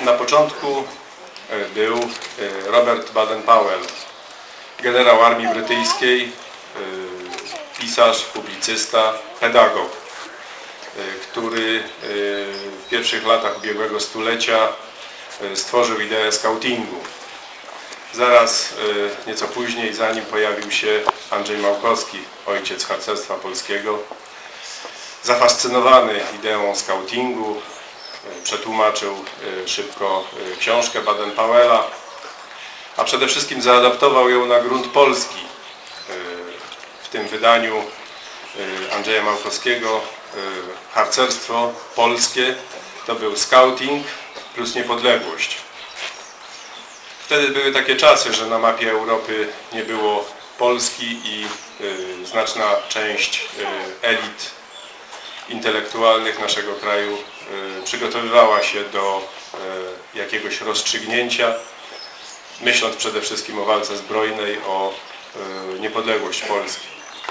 Na początku był Robert Baden-Powell, generał armii brytyjskiej, pisarz, publicysta, pedagog, który w pierwszych latach ubiegłego stulecia stworzył ideę skautingu. Zaraz, nieco później, za nim pojawił się Andrzej Małkowski, ojciec harcerstwa polskiego. Zafascynowany ideą skautingu, przetłumaczył szybko książkę Baden-Powella, a przede wszystkim zaadaptował ją na grunt polski. W tym wydaniu Andrzeja Małkowskiego harcerstwo polskie to był skauting plus niepodległość. Wtedy były takie czasy, że na mapie Europy nie było Polski i znaczna część elit intelektualnych naszego kraju przygotowywała się do jakiegoś rozstrzygnięcia, myśląc przede wszystkim o walce zbrojnej, o niepodległość Polski.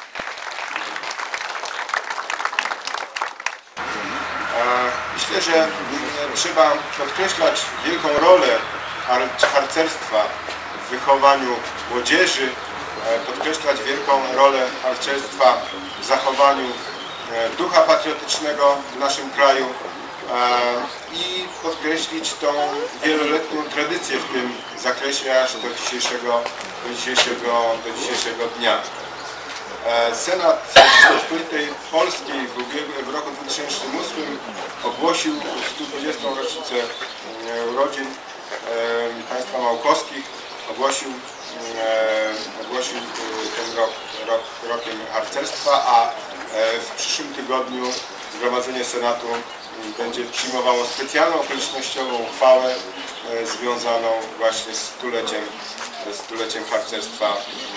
Myślę, że trzeba podkreślać wielką rolę harcerstwa w wychowaniu młodzieży, podkreślać wielką rolę harcerstwa w zachowaniu ducha patriotycznego w naszym kraju i podkreślić tą wieloletnią tradycję w tym zakresie aż do dzisiejszego dnia. Senat Rzeczypospolitej Polskiej w roku 2008 ogłosił 120. rocznicę urodzin państwa Małkowskich, ogłosił ten rok rokiem harcerstwa, a w przyszłym tygodniu Zgromadzenie Senatu będzie przyjmowało specjalną okolicznościową uchwałę związaną właśnie z stuleciem harcerstwa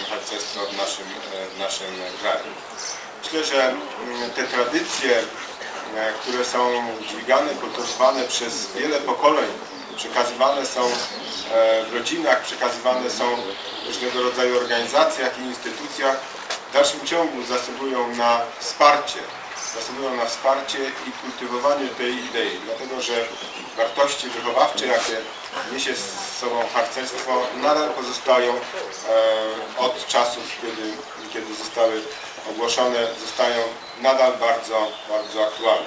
w naszym kraju. Myślę, że te tradycje, które są dźwigane, kultywowane przez wiele pokoleń, przekazywane są w rodzinach, przekazywane są w różnego rodzaju organizacjach i instytucjach, w dalszym ciągu zasługują na wsparcie i kultywowanie tej idei, dlatego że wartości wychowawcze, jakie niesie z sobą harcerstwo, nadal pozostają od czasów, kiedy zostały ogłoszone, zostają nadal bardzo, bardzo aktualne.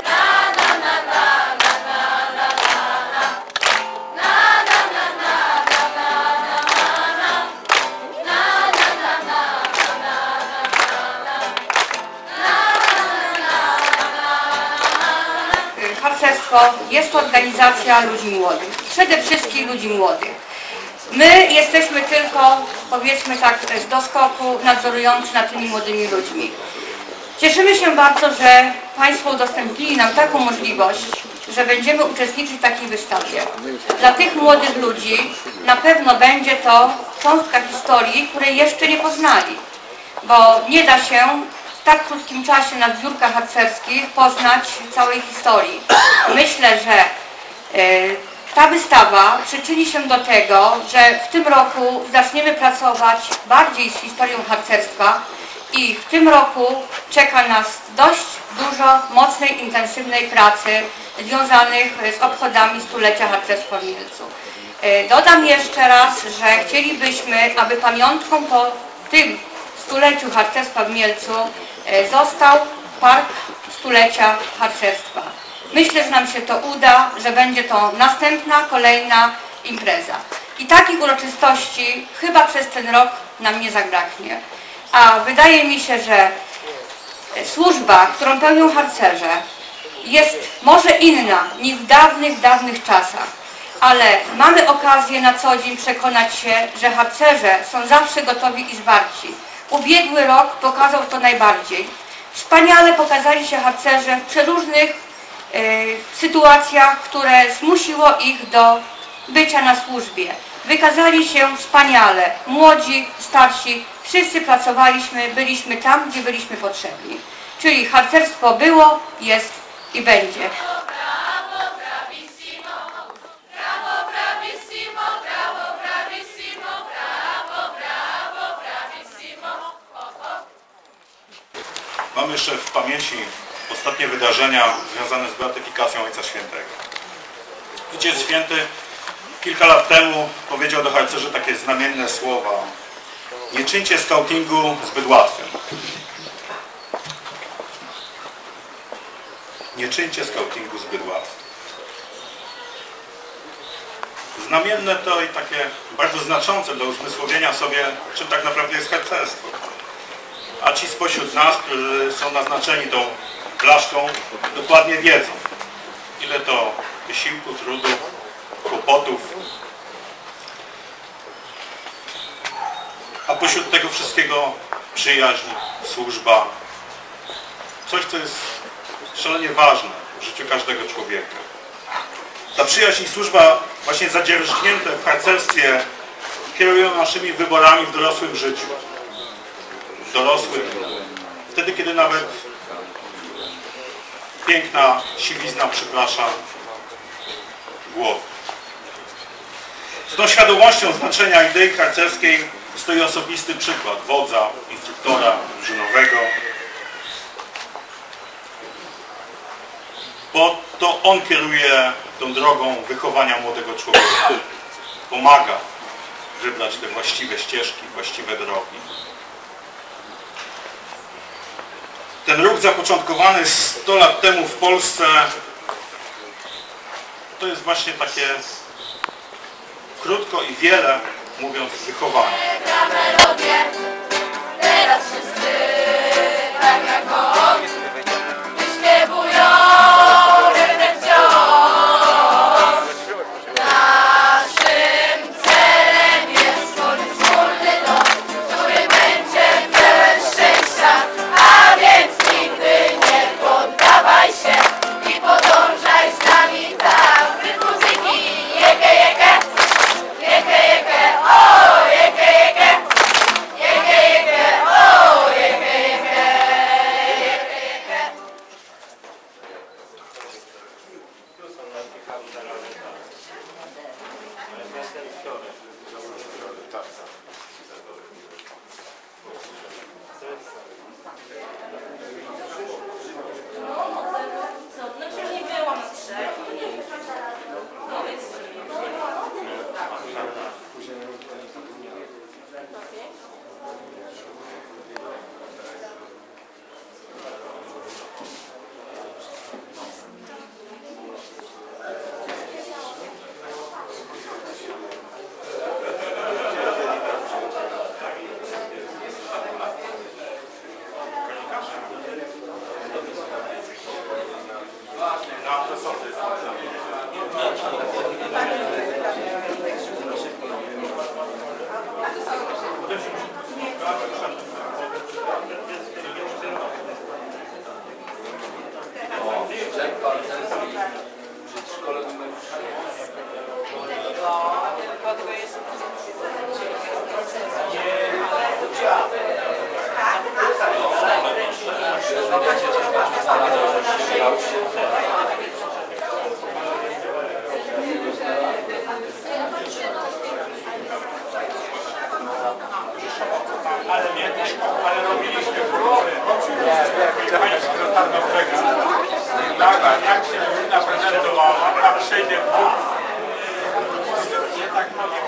Harcerstwo jest to organizacja ludzi młodych, przede wszystkim ludzi młodych. My jesteśmy tylko, powiedzmy tak, z doskoku nadzorujący nad tymi młodymi ludźmi. Cieszymy się bardzo, że Państwo udostępnili nam taką możliwość, że będziemy uczestniczyć w takiej wystawie. Dla tych młodych ludzi na pewno będzie to cząstka historii, której jeszcze nie poznali, bo nie da się w tak krótkim czasie na zbiórkach harcerskich poznać całej historii. Myślę, że ta wystawa przyczyni się do tego, że w tym roku zaczniemy pracować bardziej z historią harcerstwa i w tym roku czeka nas dość dużo mocnej, intensywnej pracy związanych z obchodami stulecia harcerstwa w Mielcu. Dodam jeszcze raz, że chcielibyśmy, aby pamiątką po tym stuleciu harcerstwa w Mielcu został Park Stulecia Harcerstwa. Myślę, że nam się to uda, że będzie to następna, kolejna impreza. I takich uroczystości chyba przez ten rok nam nie zabraknie. A wydaje mi się, że służba, którą pełnią harcerze, jest może inna niż w dawnych czasach. Ale mamy okazję na co dzień przekonać się, że harcerze są zawsze gotowi i zwarci. Ubiegły rok pokazał to najbardziej. Wspaniale pokazali się harcerze w przeróżnych sytuacjach, które zmusiło ich do bycia na służbie. Wykazali się wspaniale. Młodzi, starsi, wszyscy pracowaliśmy, byliśmy tam, gdzie byliśmy potrzebni. Czyli harcerstwo było, jest i będzie. Mamy jeszcze w pamięci ostatnie wydarzenia związane z beatyfikacją Ojca Świętego. Ojciec Święty kilka lat temu powiedział do harcerzy takie znamienne słowa: nie czyńcie skautingu zbyt łatwym. Nie czyńcie skautingu zbyt łatwym. Znamienne to i takie bardzo znaczące dla uzmysłowienia sobie, czym tak naprawdę jest harcerstwo. A ci spośród nas, którzy są naznaczeni tą blaszką, dokładnie wiedzą, ile to wysiłku, trudu, kłopotów. A pośród tego wszystkiego przyjaźń, służba. Coś, co jest szalenie ważne w życiu każdego człowieka. Ta przyjaźń i służba właśnie zadzierżnięte w harcerstwie kierują naszymi wyborami w dorosłym życiu. Dorosłym. Wtedy, kiedy nawet piękna siwizna przyprasza głowę. Z tą świadomością znaczenia idei harcerskiej stoi osobisty przykład wodza, instruktora drużynowego. Bo to on kieruje tą drogą wychowania młodego człowieka. Pomaga wybrać te właściwe ścieżki, właściwe drogi. Ten ruch zapoczątkowany 100 lat temu w Polsce to jest właśnie takie krótko i wiele mówiąc wychowanie. Teraz wszyscy tak jak on wyśpiewują rynek wciąż. Naszym celem jest stworzyć wspólny dom, który będzie pełen szczęścia, a więc nigdy nie poddawaj się i podążaj z nami tam w rytm muzyki. Jeke, jeke, jeke, jeke, o, jeke, jeke, jeke, jeke, o, jeke, jeke, jeke, jeke. Znaczy nie byłam na trzech. No więc Ale robiliśmy próby. Tak, jak się rodzina prezentowała, a przejdzie Bóg. Nie tak powiem.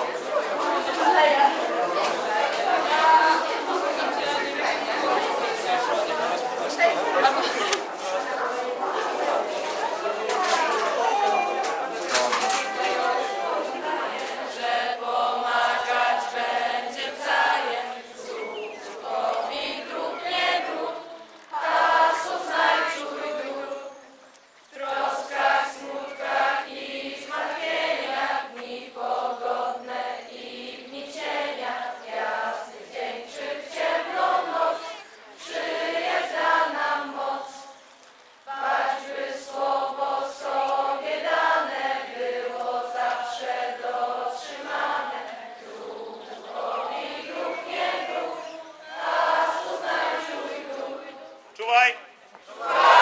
Że pomagać będzie wzajem, służbowi dróg nie dróg, pasów znajczuj dróg. W troskach, smutkach i zmartwieniach, dni pogodne i dni cienia, jasny dzień czy w ciemną noc, przyjeżdża nam moc. Choćby słowo sobie dane było zawsze dotrzymane. Drugowi dróg nie dróg, a znajdziuj dróg. Czuwaj!